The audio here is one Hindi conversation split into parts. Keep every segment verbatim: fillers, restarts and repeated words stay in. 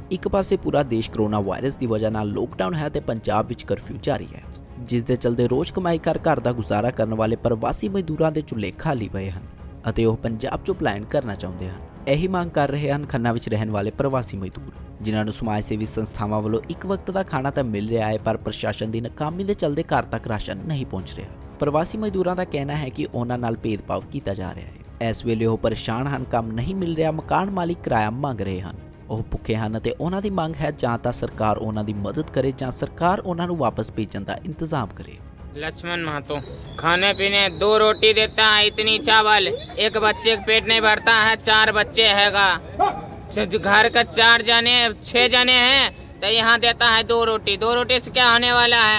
एक पासे पूरा देश कोरोना वायरस की वजह नाल लॉकडाउन है तो पंजाब विच कर्फ्यू जारी है, जिस दे चलते रोज़ कमाई कर घर का गुजारा करने वाले प्रवासी मजदूरों के चुल्हे खाली पए हैं ਅਤੇ ਉਹ पंजाब चो पलायन करना चाहते हैं। यही मांग कर रहे हैं खन्ना विच रहने वाले प्रवासी मजदूर, जिन्होंने समाज सेवी संस्थावां वालों एक वक्त का खाना तो मिल रहा है, पर प्रशासन की नाकामी के चलते घर तक राशन नहीं पहुँच रहा। प्रवासी मजदूरों का कहना है कि उन्होंने नाल भेदभाव किया जा रहा है। इस वेले वो परेशान हैं, काम नहीं मिल रहा, मकान मालिक किराया मंग रहे हैं, ਉਹ ਭੁੱਖੇ ਹਨ ਤੇ ਉਹਨਾਂ ਦੀ ਮੰਗ ਹੈ ਜਾਂ ਤਾਂ ਸਰਕਾਰ ਉਹਨਾਂ ਦੀ मदद करे ਜਾਂ ਸਰਕਾਰ ਉਹਨਾਂ ਨੂੰ वापस भेजने का इंतजाम करे। लक्ष्मण महतो खाने पीने दो रोटी देता है, इतनी चावल, एक बच्चे का पेट नहीं भरता है, चार बच्चे हैगा, घर का चार जने छह जने हैं तो यहाँ देता है दो रोटी, दो रोटी से क्या होने वाला है।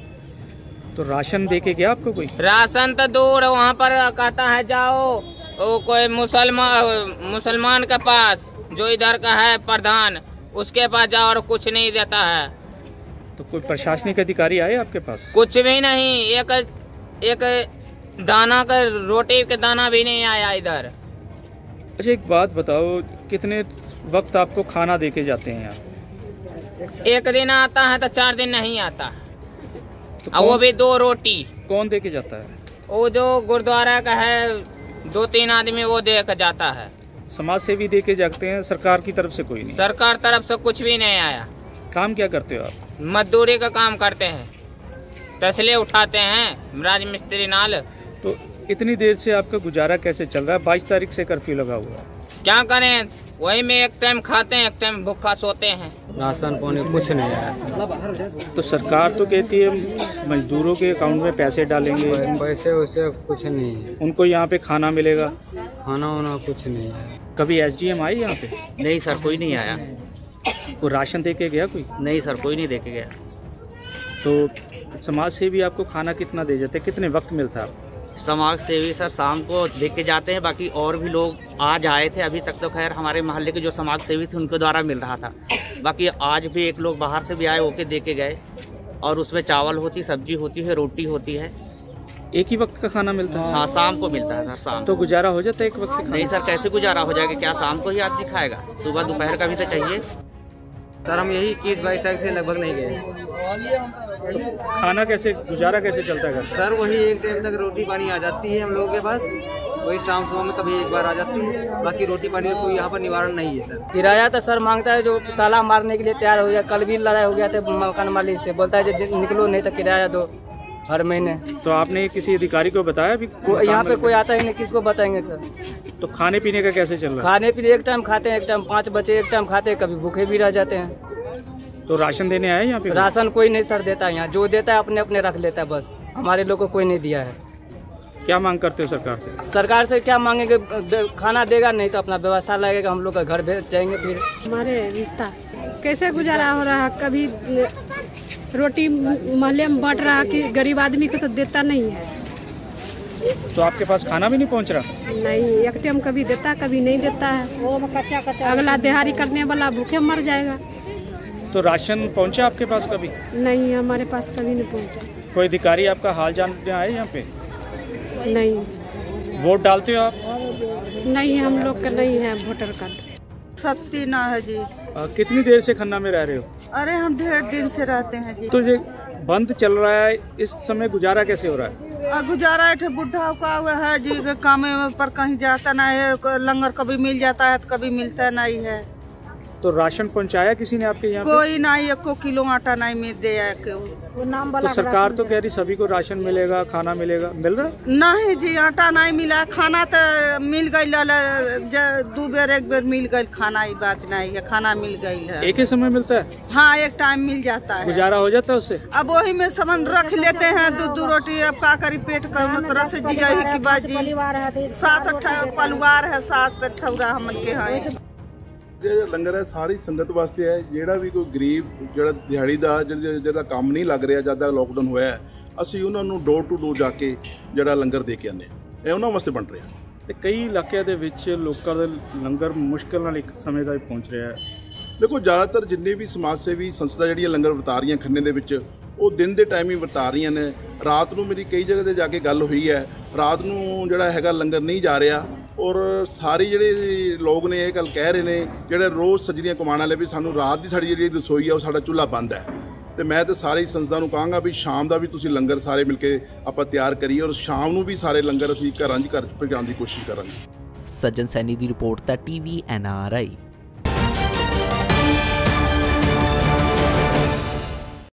तो राशन दे के गया आपको कोई? राशन तो दूर, वहाँ पर कहता है जाओ वो कोई मुसलमान मुसलमान के पास जो इधर का है प्रधान, उसके पास जाओ और कुछ नहीं देता है। तो कोई प्रशासनिक अधिकारी आए आपके पास? कुछ भी नहीं, एक एक दाना का रोटी का दाना भी नहीं आया इधर। अच्छा एक बात बताओ, कितने वक्त आपको खाना दे के जाते हैं यहाँ? एक दिन आता है तो चार दिन नहीं आता, तो और वो भी दो रोटी। कौन दे के जाता है? वो जो गुरुद्वारा का है, दो तीन आदमी वो दे के जाता है। समाज सेवी दे के जाते हैं, सरकार की तरफ से कोई नहीं? सरकार तरफ से कुछ भी नहीं आया। काम क्या करते हो आप? मजदूरी का काम करते हैं, तसले उठाते हैं राजमिस्त्री नाल। तो इतनी देर से आपका गुजारा कैसे चल रहा है? बाईस तारीख से कर्फ्यू लगा हुआ है, क्या करें, वही में एक टाइम खाते हैं, एक टाइम भूखा सोते हैं। राशन पानी कुछ नहीं आया। तो सरकार तो कहती है मजदूरों के अकाउंट में पैसे डालेंगे, पैसे वैसे कुछ नहीं है, उनको यहाँ पे खाना मिलेगा, खाना वाना कुछ नहीं है। कभी एस डी एम आई यहाँ पे? नहीं सर, कोई नहीं आया। वो राशन दे के गया कोई? नहीं सर, कोई नहीं दे के गया। तो समाज सेवी आपको खाना कितना दे जाते, कितने वक्त मिलता है? समाज सेवी सर शाम को दे के जाते हैं, बाकी और भी लोग आज आए थे, अभी तक तो खैर हमारे मोहल्ले के जो समाज सेवी थे उनके द्वारा मिल रहा था, बाकी आज भी एक लोग बाहर से भी आए होके दे के गए, और उसमें चावल होती, सब्जी होती है, रोटी होती है। एक ही वक्त का खाना मिलता है? हाँ, शाम को मिलता है सर, शाम। तो गुजारा हो जाता है एक वक्त का? नहीं सर, कैसे गुजारा हो जाएगा, क्या शाम को ही आदमी खाएगा, सुबह दोपहर का भी तो चाहिए। सर हम यही इक्कीस बाईस तारीख से लगभग नहीं गए। तो खाना कैसे, गुजारा कैसे चलता है? सर वही एक टाइम तक रोटी पानी आ जाती है हम लोगों के पास, वही शाम सुबह में कभी एक बार आ जाती है, बाकी रोटी पानी का कोई यहाँ पर निवारण नहीं है। सर किराया तो सर मांगता है, जो ताला मारने के लिए तैयार हो गया, कल भी लड़ाई हो गया था मकान मालिक से, बोलता है जो निकलो नहीं तो किराया दो हर महीने। तो आपने किसी अधिकारी को बताया? अभी यहाँ पे कोई आता ही नहीं, किसको बताएंगे सर? तो खाने पीने का कैसे चल रहा है? खाने पीने एक टाइम खाते हैं, एक टाइम पाँच बच्चे एक टाइम खाते हैं, कभी भूखे भी रह जाते हैं। तो राशन देने आए यहाँ पे? राशन कोई नहीं सर देता, यहाँ जो देता है अपने अपने रख लेता है, बस हमारे लोग को कोई नहीं दिया है। क्या मांग करते हो सरकार से? सरकार से क्या मांगेंगे, खाना देगा नहीं तो अपना व्यवस्था लगेगा, हम लोग का घर भेज जाएंगे। फिर हमारे रिश्ता कैसे गुजारा हो रहा है, कभी रोटी मोहल्ले में बांट रहा कि गरीब आदमी को तो देता नहीं है। तो आपके पास खाना भी नहीं पहुंच रहा? नहीं, एक टाइम कभी देता कभी नहीं देता है, वो कच्चा कच्चा, अगला दिहाड़ी करने वाला भूखे मर जाएगा। तो राशन पहुंचा आपके पास कभी? नहीं, हमारे पास कभी नहीं पहुंचा। कोई अधिकारी आपका हाल जानने आए यहाँ पे? नहीं। वोट डालते हो आप? नहीं, हम लोग का नहीं है वोटर कार्ड। सत्ती ना है जी। आ, कितनी देर से खन्ना में रह रहे हो? अरे हम डेढ़ दिन से रहते हैं जी। तो ये बंद चल रहा है, इस समय गुजारा कैसे हो रहा है? आ, गुजारा है बुढ़ा का हुआ है जी, काम पर कहीं जाता नहीं है, लंगर कभी मिल जाता है तो कभी मिलता नहीं है। तो राशन पहुंचाया किसी ने आपके यहाँ? कोई नहीं, एको किलो आटा नहीं मिल दे। तो सरकार तो कह रही सभी को राशन मिलेगा, खाना मिलेगा, मिल रहा? नहीं जी, आटा नहीं मिला, खाना तो मिल गई, दो बेर एक बेर मिल गई खाना, ये बात नहीं है, खाना मिल गई है। एक ही समय मिलता है? हाँ, एक टाइम मिल जाता है, गुजारा हो जाता है उससे। अब वही में सामान रख लेते हैं, दूध दो रोटी, अब का करी, पेट का तरह से जिया की बाजी। सात परिवार है, सात ठौरा हमन के है। ਜਿਹੜਾ ਲੰਗਰ ਹੈ ਸਾਰੀ ਸੰਗਤ ਵਾਸਤੇ ਹੈ, ਜਿਹੜਾ ਵੀ ਕੋਈ ਗਰੀਬ ਜਿਹੜਾ ਦਿਹਾੜੀ ਦਾ ਜਿਹੜਾ ਕੰਮ ਨਹੀਂ ਲੱਗ ਰਿਹਾ, ਜਦ ਦਾ ਲੋਕਡਾਊਨ ਹੋਇਆ, ਅਸੀਂ ਉਹਨਾਂ ਨੂੰ ਡੋਰ ਟੂ ਡੋਰ ਜਾ ਕੇ ਜਿਹੜਾ ਲੰਗਰ ਦੇ ਕੇ ਆਉਂਦੇ ਹਾਂ, ਇਹ ਉਹਨਾਂ ਵਾਸਤੇ ਬਣ ਰਿਹਾ। ਤੇ ਕਈ ਇਲਾਕਿਆਂ ਦੇ ਵਿੱਚ ਲੋਕਾਂ ਦੇ ਲੰਗਰ ਮੁਸ਼ਕਿਲ ਨਾਲ ਇੱਕ ਸਮੇਂ ਦਾ ਪਹੁੰਚ ਰਿਹਾ ਹੈ। ਦੇਖੋ ਜ਼ਿਆਦਾਤਰ ਜਿੰਨੇ ਵੀ ਸਮਾਜ ਸੇਵੀ ਸੰਸਥਾ ਜਿਹੜੀਆਂ ਲੰਗਰ ਵਰਤਾ ਰਹੀਆਂ ਖੰਨੇ ਦੇ ਵਿੱਚ, ਉਹ ਦਿਨ ਦੇ ਟਾਈਮ ਹੀ ਵਰਤਾ ਰਹੀਆਂ ਨੇ। ਰਾਤ ਨੂੰ ਮੇਰੀ ਕਈ ਜਗ੍ਹਾ ਤੇ ਜਾ ਕੇ ਗੱਲ ਹੋਈ ਹੈ, ਰਾਤ ਨੂੰ ਜਿਹੜਾ ਹੈਗਾ ਲੰਗਰ ਨਹੀਂ ਜਾ ਰਿਹਾ, ਔਰ ਸਾਰੇ ਜਿਹੜੇ ਲੋਕ ਨੇ ਇਹ ਗੱਲ ਕਹਿ ਰਹੇ ਨੇ ਜਿਹੜੇ ਰੋਜ਼ ਸੱਜਰੀਆਂ ਕਮਾਉਣ ਵਾਲੇ ਵੀ ਸਾਨੂੰ ਰਾਤ ਦੀ ਸਾਡੀ ਜਿਹੜੀ ਰਸੋਈ ਆ ਉਹ ਸਾਡਾ ਚੁੱਲ੍ਹਾ ਬੰਦ ਹੈ। ਤੇ ਮੈਂ ਤਾਂ ਸਾਰੀ ਸੰਸਥਾ ਨੂੰ ਕਹਾਂਗਾ ਵੀ ਸ਼ਾਮ ਦਾ ਵੀ ਤੁਸੀਂ ਲੰਗਰ ਸਾਰੇ ਮਿਲ ਕੇ ਆਪਾਂ ਤਿਆਰ ਕਰੀਏ ਔਰ ਸ਼ਾਮ ਨੂੰ ਵੀ ਸਾਰੇ ਲੰਗਰ ਅਸੀਂ ਘਰਾਂ 'ਚ ਘਰ ਪਹੁੰਚਾਉਣ ਦੀ ਕੋਸ਼ਿਸ਼ ਕਰਾਂਗੇ। ਸੱਜਣ ਸੈਣੀ ਦੀ ਰਿਪੋਰਟ ਦਾ ਟੀਵੀ ਐਨ ਆਰ ਆਈ।